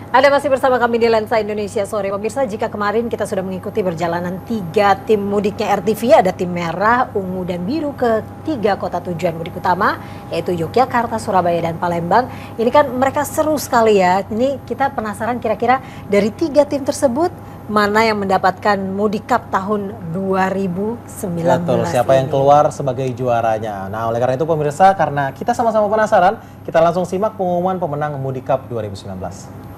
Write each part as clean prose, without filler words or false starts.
Anda masih bersama kami di Lensa Indonesia Sore. Pemirsa, jika kemarin kita sudah mengikuti perjalanan 3 tim mudiknya RTV, ada tim merah, ungu, dan biru ke 3 kota tujuan mudik utama, yaitu Yogyakarta, Surabaya, dan Palembang. Ini kan mereka seru sekali ya. Ini kita penasaran kira-kira dari 3 tim tersebut, mana yang mendapatkan Mudik Cup tahun 2019. Betul, siapa yang keluar sebagai juaranya. Nah, oleh karena itu pemirsa, karena kita sama-sama penasaran, kita langsung simak pengumuman pemenang Mudik Cup 2019.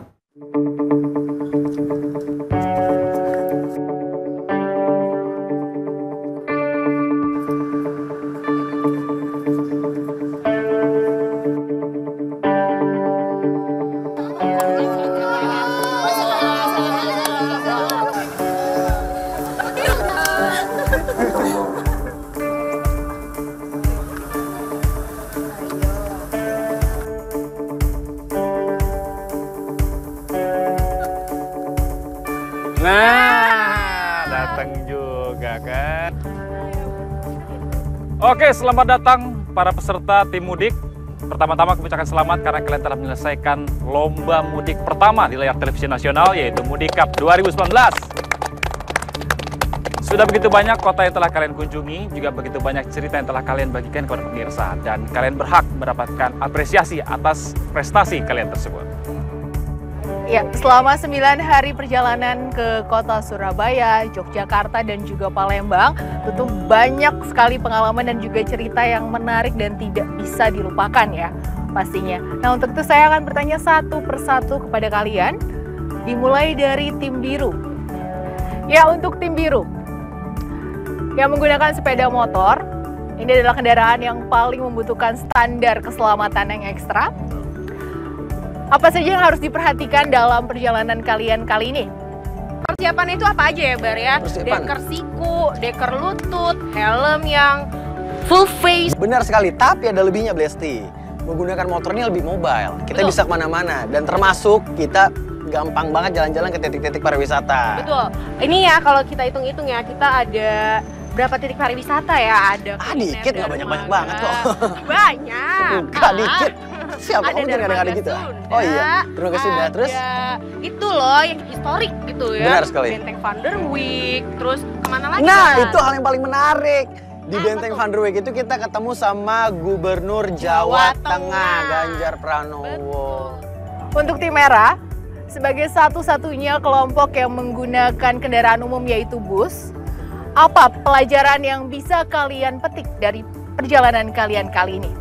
Nah, datang juga kan. Oke, selamat datang para peserta tim mudik. Pertama-tama kami ucapkan selamat karena kalian telah menyelesaikan lomba mudik pertama di layar televisi nasional, yaitu Mudik Cup 2019. Sudah begitu banyak kota yang telah kalian kunjungi, juga begitu banyak cerita yang telah kalian bagikan kepada pemirsa, dan kalian berhak mendapatkan apresiasi atas prestasi kalian tersebut. Ya, selama 9 hari perjalanan ke kota Surabaya, Yogyakarta, dan juga Palembang, tentu banyak sekali pengalaman dan juga cerita yang menarik dan tidak bisa dilupakan ya, pastinya. Nah, untuk itu saya akan bertanya satu persatu kepada kalian, dimulai dari tim biru. Ya, untuk tim biru, yang menggunakan sepeda motor, ini adalah kendaraan yang paling membutuhkan standar keselamatan yang ekstra. Apa saja yang harus diperhatikan dalam perjalanan kalian kali ini? Persiapan itu apa aja ya, Bar ya? Deker siku, deker lutut, helm yang full face. Benar sekali, tapi ada lebihnya, Blesti. Menggunakan motor ini lebih mobile. Kita bisa kemana-mana, dan termasuk kita gampang banget jalan-jalan ke titik-titik pariwisata. Betul. Ini ya, kalau kita hitung-hitung ya, kita ada berapa titik pariwisata ya? Ada dikit, nggak banyak-banyak banget kok. Banyak. Enggak dikit. Siapa kamu yang ada gitu? Oh iya, terima kasih Mbak. Terus itu loh yang historik gitu ya. Benar sekali. Benteng Van der Wijk, terus kemana lagi? Nah, itu hal yang paling menarik. Di Benteng Van der Wijk itu kita ketemu sama Gubernur Jawa Tengah, Ganjar Pranowo. Untuk tim merah, sebagai satu-satunya kelompok yang menggunakan kendaraan umum yaitu bus, apa pelajaran yang bisa kalian petik dari perjalanan kalian kali ini?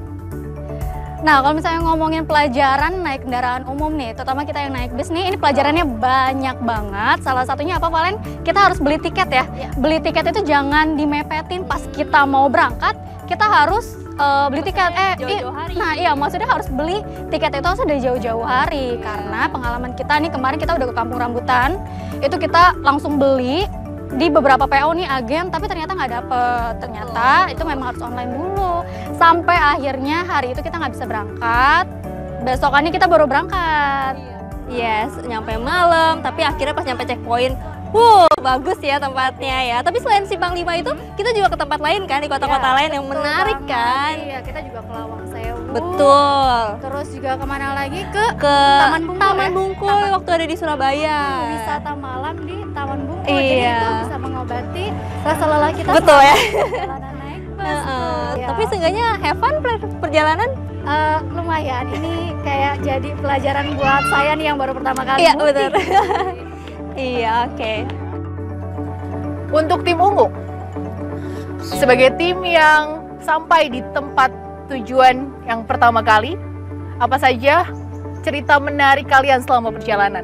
Nah, kalau misalnya ngomongin pelajaran naik kendaraan umum nih, terutama kita yang naik bis nih, ini pelajarannya banyak banget. Salah satunya apa, Valen? Kita harus beli tiket ya. Beli tiket itu jangan dimepetin pas kita mau berangkat, kita harus beli tiket. Nah iya, maksudnya harus beli tiket itu harus dari jauh-jauh hari. Karena pengalaman kita nih, kemarin kita udah ke Kampung Rambutan, itu kita langsung beli di beberapa PO nih agen, tapi ternyata nggak dapet. Ternyata itu memang harus online dulu. Sampai akhirnya hari itu kita nggak bisa berangkat. Besokannya kita baru berangkat. Yes, nyampe malam. Tapi akhirnya pas nyampe checkpoint, bagus ya tempatnya ya. Tapi selain Simpang 5 itu, kita juga ke tempat lain kan, di kota-kota lain yang menarik kan. Iya, kita juga ke Lawang Sewu. Betul. Terus juga kemana lagi? Ke Taman Bungkul waktu ada di Surabaya. Wisata malam di Taman Bungkul. Iya. Jadi itu bisa mengobati rasa lelah kita. Betul ya. Perjalanan naik bus. Ya. Tapi seenggaknya have fun perjalanan. Lumayan. Ini kayak jadi pelajaran buat saya nih yang baru pertama kali. Iya, mudik. betul. Iya, oke. Untuk tim ungu, sebagai tim yang sampai di tempat tujuan yang pertama kali, apa saja cerita menarik kalian selama perjalanan?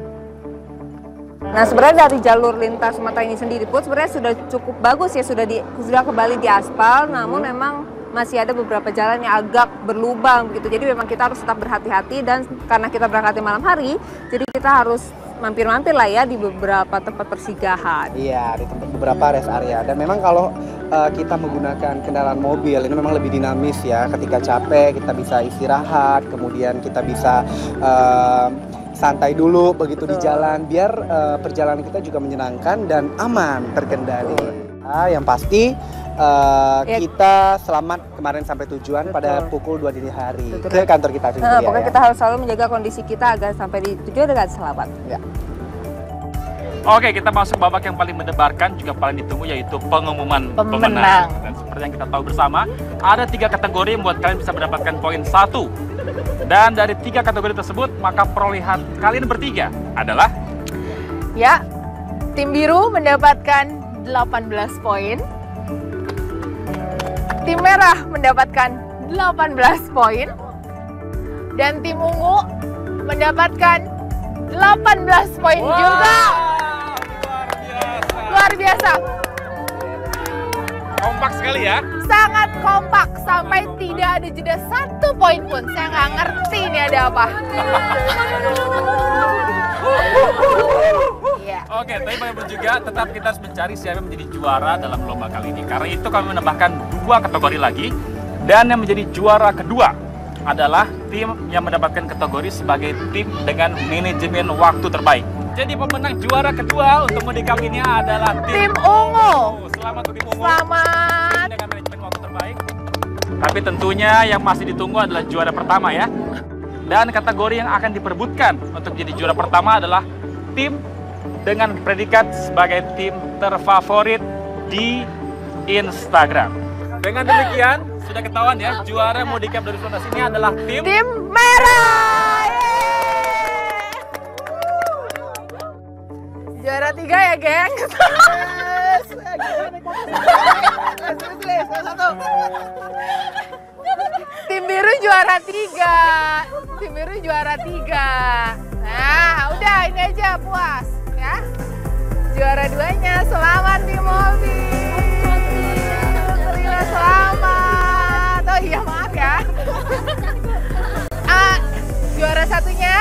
Nah, sebenarnya dari jalur lintas Sumatera ini sendiri pun sebenarnya sudah cukup bagus ya, sudah kembali diaspal, namun memang masih ada beberapa jalan yang agak berlubang gitu. Jadi memang kita harus tetap berhati-hati, dan karena kita berangkat malam hari, jadi kita harus mampir-mampir lah ya di beberapa tempat persinggahan. Iya, di tempat beberapa rest area. Dan memang kalau kita menggunakan kendaraan mobil ini memang lebih dinamis ya. Ketika capek kita bisa istirahat, kemudian kita bisa santai dulu begitu di jalan, biar perjalanan kita juga menyenangkan dan aman terkendali. Yang pasti kita selamat kemarin sampai tujuan pada pukul 2 dini hari ke kantor kita. Pokoknya kita harus selalu menjaga kondisi kita agar sampai di tujuan dengan selamat. Ya. Oke, kita masuk babak yang paling mendebarkan juga paling ditunggu, yaitu pengumuman pemenang. Dan seperti yang kita tahu bersama, ada 3 kategori yang membuat kalian bisa mendapatkan poin 1. Dan dari 3 kategori tersebut, maka perolehan kalian bertiga adalah Ya, tim biru mendapatkan 18 poin. Tim merah mendapatkan 18 poin. Dan tim ungu mendapatkan 18 poin juga. Luar biasa. kompak sekali ya. Sangat kompak sampai tidak ada jeda 1 poin pun. Saya nggak ngerti ini ada apa. Yeah. Oke, tapi bagaimanapun juga tetap kita harus mencari siapa yang menjadi juara dalam lomba kali ini. Karena itu kami menambahkan 2 kategori lagi. Dan yang menjadi juara kedua adalah tim yang mendapatkan kategori sebagai tim dengan manajemen waktu terbaik. Jadi pemenang juara kedua untuk mudik kali ini adalah tim ungu. Selamat untuk tim ungu. Selamat. Tim dengan manajemen waktu terbaik. Tapi tentunya yang masih ditunggu adalah juara pertama ya. Dan kategori yang akan diperebutkan untuk jadi juara pertama adalah tim dengan predikat sebagai tim terfavorit di Instagram. Dengan demikian, sudah ketahuan ya, juara Mudik Cup 2019 ini adalah tim merah. Juara 3 ya, geng. Tim biru juara 3. Tim biru juara 3. Nah, udah ini aja puas ya. Juara 2-nya selamat tim mobil. Terima selamat. Oh iya maaf ya. Juara 1-nya.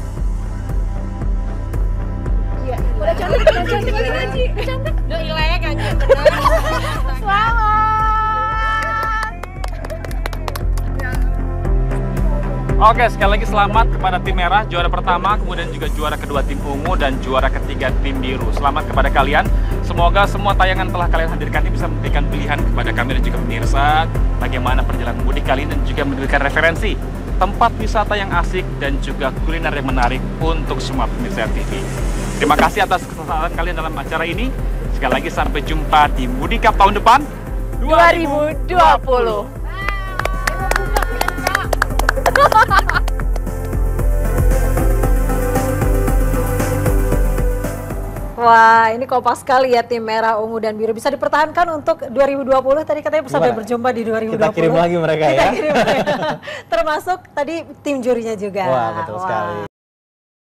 Iya, udah cantik lagi. Cantik. Udah ilek anjir. Selamat. Oke, sekali lagi selamat kepada tim merah, juara pertama, kemudian juga juara kedua tim ungu, dan juara ketiga tim biru. Selamat kepada kalian. Semoga semua tayangan telah kalian hadirkan ini bisa memberikan pilihan kepada kami dan juga pemirsa bagaimana perjalanan mudik kali ini dan juga memberikan referensi tempat wisata yang asik dan juga kuliner yang menarik untuk semua pemirsa TV. Terima kasih atas kesempatan kalian dalam acara ini. Sekali lagi sampai jumpa di Mudik Cup tahun depan 2020. Wah, ini kompak sekali ya tim merah, ungu, dan biru. Bisa dipertahankan untuk 2020, tadi katanya sampai berjumpa di 2020. Kita kirim lagi mereka ya. Kita kirim mereka. Termasuk tadi tim jurinya juga. Wah, betul sekali.